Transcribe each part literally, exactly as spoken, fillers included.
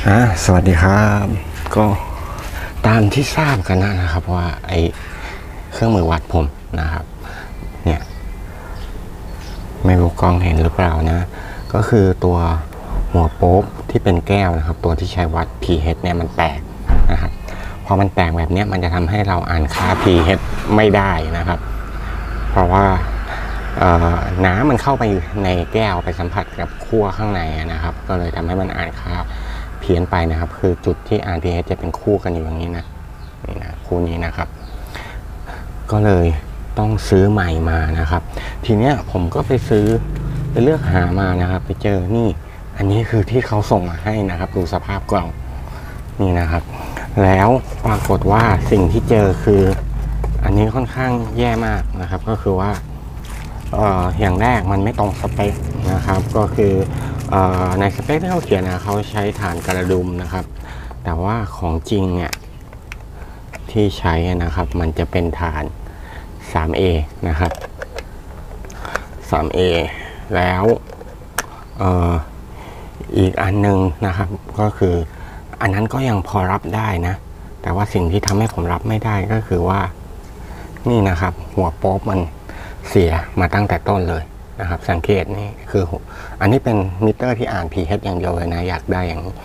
อ่าสวัสดีครับก็ตามที่ทราบกันนะครับว่าไอเครื่องมือวัดผมนะครับเนี่ยไม่รู้กล้องเห็นหรือเปล่านะก็คือตัวหัวโป๊บที่เป็นแก้วนะครับตัวที่ใช้วัด pH เนี่ยมันแตกนะครับพอมันแตกแบบนี้มันจะทำให้เราอ่านค่า pH ไม่ได้นะครับเพราะว่าน้ำมันเข้าไปในแก้วไปสัมผัสกับขั้วข้างในนะครับก็เลยทำให้มันอ่านค่าเพี้ยนไปนะครับคือจุดที่อ่าน pH จะเป็นคู่กันอยู่อย่างนี้นะนี่นะคู่นี้นะครับก็เลยต้องซื้อใหม่มานะครับทีเนี้ยผมก็ไปซื้อไปเลือกหามานะครับไปเจอนี่อันนี้คือที่เขาส่งมาให้นะครับดูสภาพกล่องนี่นะครับแล้วปรากฏว่าสิ่งที่เจอคืออันนี้ค่อนข้างแย่มากนะครับก็คือว่าเอ่ออย่างแรกมันไม่ตรงสเปคนะครับก็คือเอ่อในสเปคที่เขาเขียนนะเขาใช้ฐานกระดุมนะครับแต่ว่าของจริงเนี่ยที่ใช้นะครับมันจะเป็นฐาน ทรี เอ นะครับ ทรี เอ แล้วเอ่ออีกอันนึงนะครับก็คืออันนั้นก็ยังพอรับได้นะแต่ว่าสิ่งที่ทำให้ผมรับไม่ได้ก็คือว่านี่นะครับหัวโป๊บมันเสียมาตั้งแต่ต้นเลยนะครับสังเกตนี่คืออันนี้เป็นมิเตอร์ที่อ่าน pH อย่างเดียวเลยนะอยากได้อย่างนี้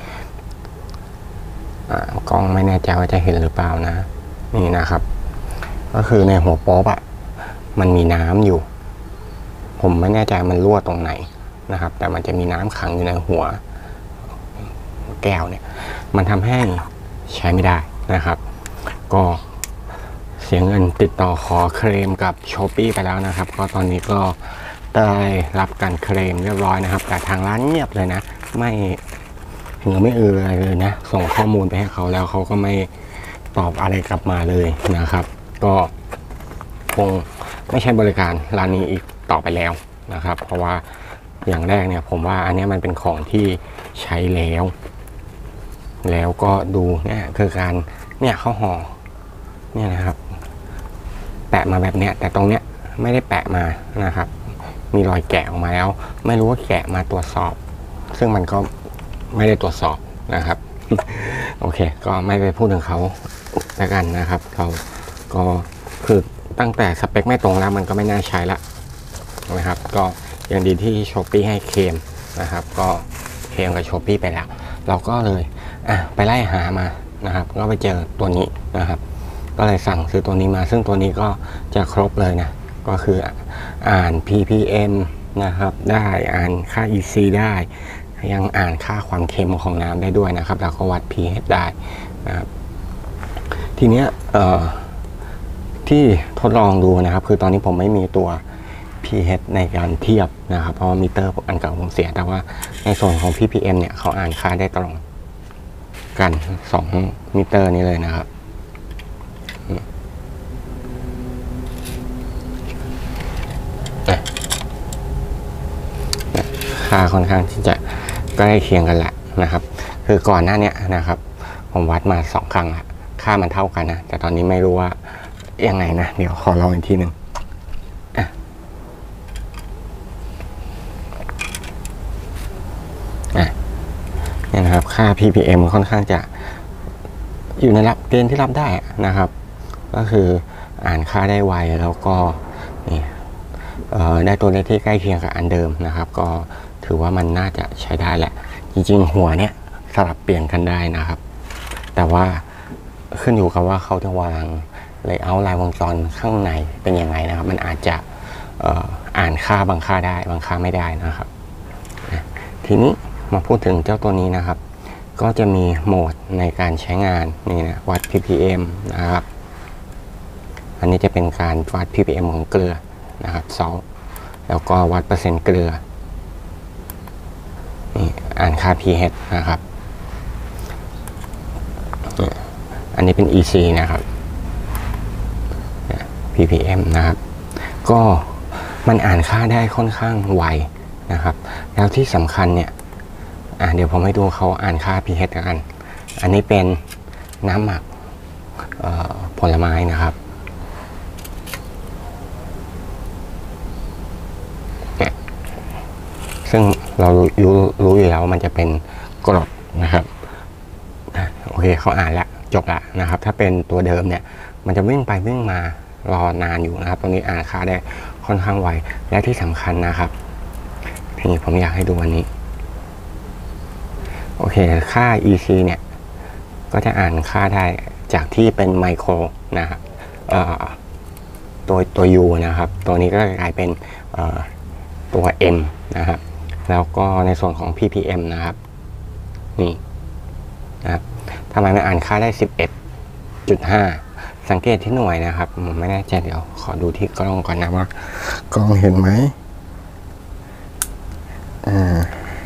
กล้องไม่แน่ใจว่าจะเห็นหรือเปล่านะนี่นะครับก็คือในหัวโป๊บอะมันมีน้ำอยู่ผมไม่แน่ใจมันรั่วตรงไหนนะครับแต่มันจะมีน้ำขังอยู่ในหัวแก้วเนี่ยมันทำให้ใช้ไม่ได้นะครับก็เสียเงินติดต่อขอเคลมกับ Shopee ไปแล้วนะครับก็ตอนนี้ก็ได้รับการเคลมเรียบร้อยนะครับแต่ทางร้านเงียบเลยนะไม่เหงือไม่เอืออะไรเลยนะส่งข้อมูลไปให้เขาแล้วเขาก็ไม่ตอบอะไรกลับมาเลยนะครับก็คงไม่ใช่บริการร้านนี้อีกต่อไปแล้วนะครับเพราะว่าอย่างแรกเนี่ยผมว่าอันนี้มันเป็นของที่ใช้แล้วแล้วก็ดูเนี่ยคือการเนี่ยเขาห่อเนี่ยนะครับแปะมาแบบเนี้ยแต่ตรงเนี้ยไม่ได้แปะมานะครับมีรอยแกะออกมาแล้วไม่รู้ว่าแกะมาตรวจสอบซึ่งมันก็ไม่ได้ตรวจสอบนะครับโอเคก็ไม่ไปพูดถึงเขาแล้วกันนะครับเราก็คือตั้งแต่สเปคไม่ตรงแล้วมันก็ไม่น่าใช้ละนะครับก็ยังดีที่ Shopee ให้เคลมนะครับก็เคลมกับ Shopee ไปแล้วเราก็เลยอ่ะไปไล่หามานะครับก็ไปเจอตัวนี้นะครับก็เลยสั่งซื้อตัวนี้มาซึ่งตัวนี้ก็จะครบเลยนะก็คืออ่าน พี พี เอ็ม นะครับได้อ่านค่า อี ซี ได้ยังอ่านค่าความเค็มของน้ำได้ด้วยนะครับแล้วก็วัด pH ได้นะครับทีเนี้ยเอ่อที่ทดลองดูนะครับคือตอนนี้ผมไม่มีตัว pH ในการเทียบนะครับเพราะว่ามิเตอร์อันเก่าผมเสียแต่ว่าในส่วนของ พี พี เอ็ม เนี่ยเขาอ่านค่าได้ตรงกันสองมิเตอร์นี้เลยนะครับค่าค่อนข้างที่จะใกล้เคียงกันแหละนะครับคือก่อนหน้านี้นะครับผมวัดมาสองครั้งละค่ามันเท่ากันนะแต่ตอนนี้ไม่รู้ว่ายังไงนะเดี๋ยวขอลองอีกทีหนึ่งเนี่ยนะครับค่า พี พี เอ็ม ค่อนข้างจะอยู่ในรับเกณฑ์ที่รับได้นะครับก็คืออ่านค่าได้ไวแล้วก็นี่ได้ตัวเลขที่ใกล้เคียงกับอันเดิมนะครับก็ถือว่ามันน่าจะใช้ได้แหละจริงๆหัวเนี่ยสลับเปลี่ยนกันได้นะครับแต่ว่าขึ้นอยู่กับว่าเขาจะวางเลเยอร์ลายวงจรข้างในเป็นยังไงนะครับมันอาจจะอ่านค่าบางค่าได้บางค่าไม่ได้นะครับทีนี้มาพูดถึงเจ้าตัวนี้นะครับก็จะมีโหมดในการใช้งานนี่นะวัด พี พี เอ็ม นะครับอันนี้จะเป็นการวัด พี พี เอ็ม ของเกลือนะครับซอลแล้วก็วัดเปอร์เซ็นต์เกลือนี่อ่านค่า pH นะครับอันนี้เป็น อี ซี นะครับ พี พี เอ็ม นะครับก็มันอ่านค่าได้ค่อนข้างไวนะครับแล้วที่สำคัญเนี่ยอ่ะเดี๋ยวผมให้ดูเขาอ่านค่า pH กันอันนี้เป็นน้ำหมักผลไม้นะครับซึ่งเรารู้รู้อยู่แล้วมันจะเป็นกรดนะครับเคเขาอ่านแล้วจบละนะครับถ้าเป็นตัวเดิมเนี่ยมันจะวิ่งไปวิ่งมารอนานอยู่นะครับตรงนี้อ่านค่าได้ค่อนข้างไวและที่สำคัญนะครับทีนี้ผมอยากให้ดูอันนี้โอเคค่า อี ซี เนี่ยก็จะอ่านค่าได้จากที่เป็นไมโครนะครับตัวตัว U นะครับตัวนี้ก็กลายเป็นตัว M นะครับแล้วก็ในส่วนของ พี พี เอ็ม นะครับนี่นะครับทำไมมันอ่านค่าได้ สิบเอ็ดจุดห้า สังเกตที่หน่วยนะครับผมไม่แน่ใจเดี๋ยวขอดูที่กล้องก่อนนะว่ากล้องเห็นไหมอ่า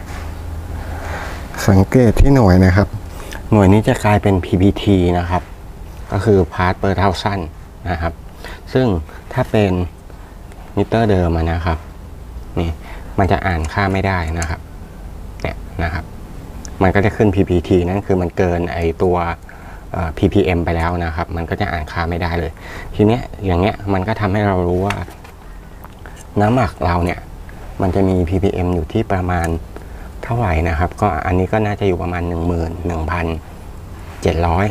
สังเกตที่หน่วยนะครับหน่วยนี้จะกลายเป็น พี พี ที นะครับก็คือ part per thousand นะครับซึ่งถ้าเป็นมิเตอร์เดิมนะครับนี่มันจะอ่านค่าไม่ได้นะครับเนี่ยนะครับมันก็จะขึ้น พี พี ที นั่นคือมันเกินไอตัว พี พี เอ็ม ไปแล้วนะครับมันก็จะอ่านค่าไม่ได้เลยทีเนี้ยอย่างเงี้ยมันก็ทำให้เรารู้ว่าน้ำหมักเราเนี่ยมันจะมี พี พี เอ็ม อยู่ที่ประมาณเท่าไหร่นะครับก็อันนี้ก็น่าจะอยู่ประมาณ หนึ่งหมื่นหนึ่งพันเจ็ดร้อย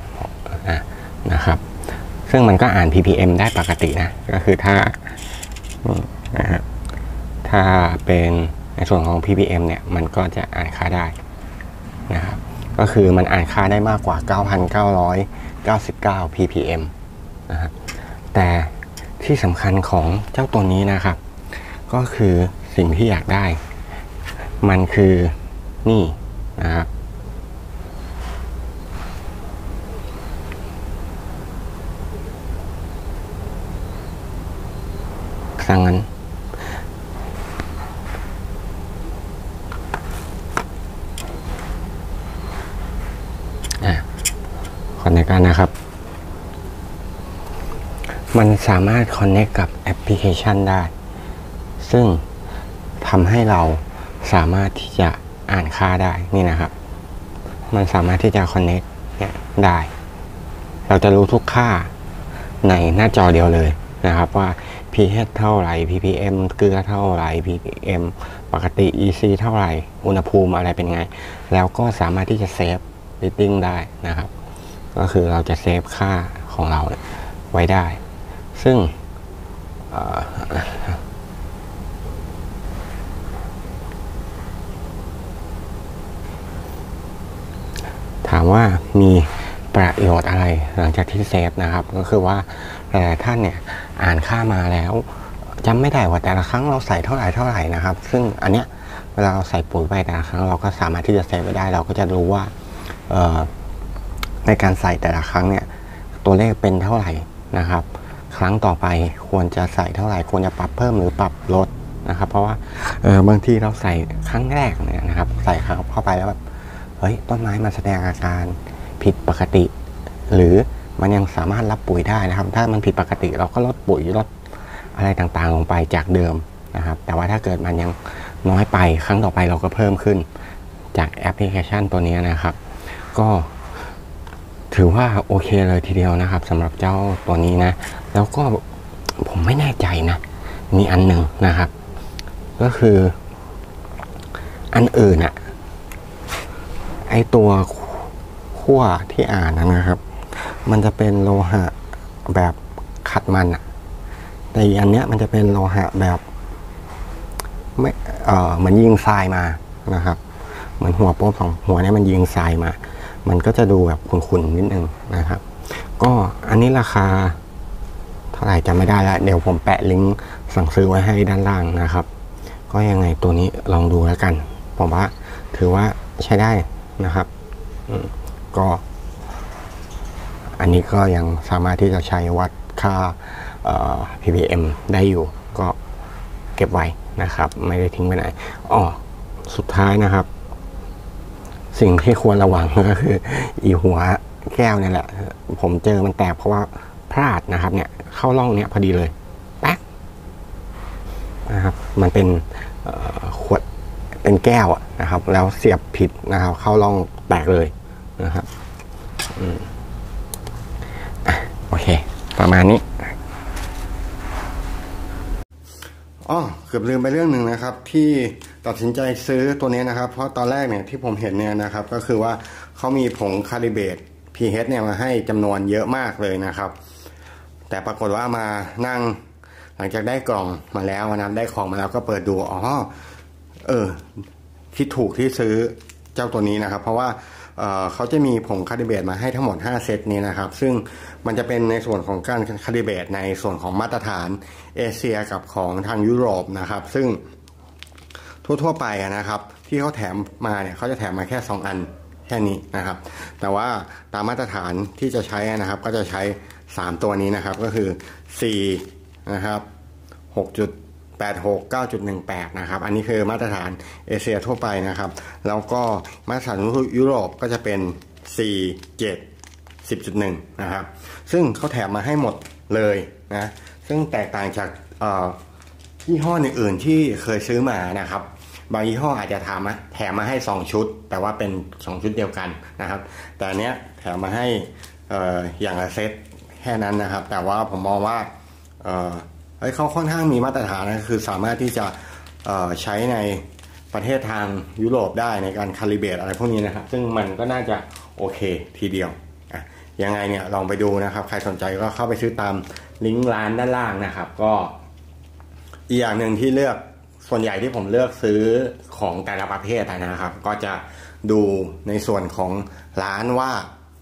นะครับซึ่งมันก็อ่าน พี พี เอ็ม ได้ปกตินะก็คือถ้านะครับถ้าเป็นในส่วนของ พี พี เอ็ม เนี่ยมันก็จะอ่านค่าได้นะครับก็คือมันอ่านค่าได้มากกว่า เก้าพันเก้าร้อยเก้าสิบเก้า พี พี เอ็ม นะครับแต่ที่สำคัญของเจ้าตัวนี้นะครับก็คือสิ่งที่อยากได้มันคือนี่นะครับสังงั้นคอนเนคกันนะครับมันสามารถคอนเนคกับแอปพลิเคชันได้ซึ่งทำให้เราสามารถที่จะอ่านค่าได้นี่นะครับมันสามารถที่จะคอนเนคเนี่ยได้เราจะรู้ทุกค่าในหน้าจอเดียวเลยนะครับว่า pH เท่าไหร่ พี พี เอ็ม เกลือเท่าไหร่ พี พี เอ็ม ปกติ อี ซี เท่าไหร่อุณหภูมิอะไรเป็นไงแล้วก็สามารถที่จะเซฟรีดดิ้งได้นะครับก็คือเราจะเซฟค่าของเราไว้ได้ซึ่งถามว่ามีประโยชน์อะไรหลังจากที่เซฟนะครับก็คือว่าหลายท่านเนี่ยอ่านค่ามาแล้วจำไม่ได้ว่าแต่ละครั้งเราใส่เท่าไหร่เท่าไหร่นะครับซึ่งอันเนี้ยเวลาเราใส่ปุ๋ยไปแต่ละครั้งเราก็สามารถที่จะเซฟไว้ได้เราก็จะรู้ว่าในการใส่แต่ละครั้งเนี่ยตัวเลขเป็นเท่าไหร่นะครับครั้งต่อไปควรจะใส่เท่าไหร่ควรจะปรับเพิ่มหรือปรับลดนะครับเพราะว่าเออบางทีเราใส่ครั้งแรกเนี่ยนะครับใส่เข้าไปแล้วแบบเฮ้ยต้นไม้มันแสดงอาการผิดปกติหรือมันยังสามารถรับปุ๋ยได้นะครับถ้ามันผิดปกติเราก็ลดปุ๋ยลดอะไรต่างๆลงไปจากเดิมนะครับแต่ว่าถ้าเกิดมันยังน้อยไปครั้งต่อไปเราก็เพิ่มขึ้นจากแอปพลิเคชันตัวนี้นะครับก็ถือว่าโอเคเลยทีเดียวนะครับสำหรับเจ้าตัวนี้นะแล้วก็ผมไม่แน่ใจนะมีอันหนึ่งนะครับก็คืออันอื่นอะไอตัวขั้วที่อ่านนะครับมันจะเป็นโลหะแบบขัดมันอะแต่อันเนี้ยมันจะเป็นโลหะแบบไม่เออมันยิงทรายมานะครับเหมือนหัวโป๊บของหัวเนี้ยมันยิงทรายมามันก็จะดูแบบขุ่นๆนิดนึงนะครับก็อันนี้ราคาเท่าไหร่จำไม่ได้แล้วเดี๋ยวผมแปะลิงก์สั่งซื้อไว้ให้ด้านล่างนะครับก็ยังไงตัวนี้ลองดูแล้วกันผมว่าถือว่าใช้ได้นะครับก็อันนี้ก็ยังสามารถที่จะใช้วัดค่า พี พี เอ็ม ได้อยู่ก็เก็บไว้นะครับไม่ได้ทิ้งไปไหนอ๋อสุดท้ายนะครับสิ่งที่ควรระวังก็คืออีหัวแก้วเนี่ยแหละผมเจอมันแตกเพราะว่าพลาดนะครับเนี่ยเข้าร่องเนี้ยพอดีเลยแป๊กนะครับมันเป็นขวดเป็นแก้วนะครับแล้วเสียบผิดนะครับเข้าร่องแตกเลยนะครับอืมโอเคประมาณนี้อ๋อเกือบลืมไปเรื่องหนึ่งนะครับที่ตตัดสินใจซื้อตัวนี้นะครับเพราะตอนแรกเนี่ยที่ผมเห็นเนี่ยนะครับก็คือว่าเขามีผงคาลิเบต พี เอช เนี่ยมาให้จำนวนเยอะมากเลยนะครับแต่ปรากฏว่ามานั่งหลังจากได้กล่องมาแล้วนะครับได้ของมาแล้วก็เปิดดูอ๋อเออคิดถูกที่ซื้อเจ้าตัวนี้นะครับเพราะว่าเอ่อเขาจะมีผงคาลิเบตมาให้ทั้งหมดห้าเซตนี้นะครับซึ่งมันจะเป็นในส่วนของการคาลิเบตในส่วนของมาตรฐานเอเชียกับของทางยุโรปนะครับซึ่งทั่วๆไปนะครับที่เขาแถมมาเนี่ยเขาจะแถมมาแค่สองอันแค่นี้นะครับแต่ว่าตามมาตรฐานที่จะใช้นะครับก็จะใช้สามตัวนี้นะครับก็คือสี่นะครับ หกจุดแปดหก เก้าจุดหนึ่งแปด นะครับอันนี้คือมาตรฐานเอเชียทั่วไปนะครับแล้วก็มาตรฐานยุโรปก็จะเป็นสี่ เจ็ด สิบจุดหนึ่ง นะครับซึ่งเขาแถมมาให้หมดเลยนะซึ่งแตกต่างจากเอ่อยี่ห้ออื่นๆที่เคยซื้อมานะครับบางยี่ห้ออาจจะถามมาแถมมาให้สองชุดแต่ว่าเป็นสองชุดเดียวกันนะครับแต่อันเนี้ยแถมมาให้เอ่ออย่างละเซตแค่นั้นนะครับแต่ว่าผมมองว่าเอ่อเฮ้ยเขาค่อนข้างมีมาตรฐานนะคือสามารถที่จะเอ่อใช้ในประเทศทางยุโรปได้ในการคาลิเบตอะไรพวกนี้นะครับซึ่งมันก็น่าจะโอเคทีเดียวอ่ะยังไงเนี่ยลองไปดูนะครับใครสนใจก็เข้าไปซื้อตามลิงก์ร้านด้านล่างนะครับก็อีกอย่างหนึ่งที่เลือกส่วนใหญ่ที่ผมเลือกซื้อของแต่ละประเภทนะครับก็จะดูในส่วนของร้านว่า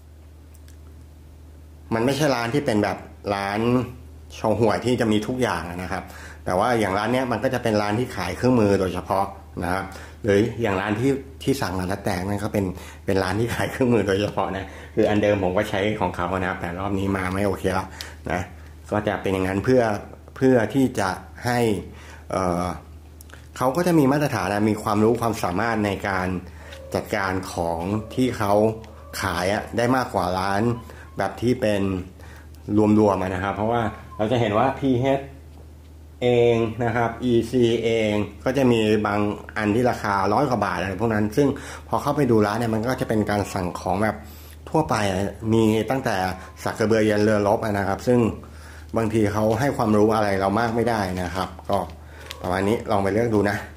มันไม่ใช่ร้านที่เป็นแบบร้านโชว์หวยที่จะมีทุกอย่างนะครับแต่ว่าอย่างร้านเนี้ยมันก็จะเป็นร้านที่ขายเครื่องมือโดยเฉพาะนะครับหรืออย่างร้านที่ที่สั่งมาแล้วแตกนั่นก็เป็นเป็นร้านที่ขายเครื่องมือโดยเฉพาะนะคืออันเดิมผมก็ใช้ของเขานะครับแต่รอบนี้มาไม่โอเคแล้วนะก็จะเป็นอย่างนั้นเพื่อเพื่อที่จะให้เอ่อเขาก็จะมีมาตรฐานมีความรู้ความสามารถในการจัดการของที่เขาขายได้มากกว่าร้านแบบที่เป็นรวมๆนะครับเพราะว่าเราจะเห็นว่า พี เอช เองนะครับ อี ซี เองก็จะมีบางอันที่ราคาร้อยกว่าบาทอะไรพวกนั้นซึ่งพอเข้าไปดูร้านเนี่ยมันก็จะเป็นการสั่งของแบบทั่วไปมีตั้งแต่สักกระเบือยันเรือรบนะครับซึ่งบางทีเขาให้ความรู้อะไรเรามากไม่ได้นะครับก็ประมาณนี้ลองไปเลือกดูนะ